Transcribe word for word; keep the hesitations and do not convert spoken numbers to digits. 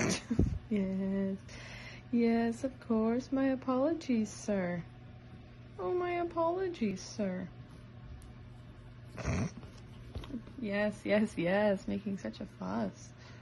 Yes. Yes, of course. My apologies, sir. Oh, my apologies, sir. Yes, yes, yes. Making such a fuss.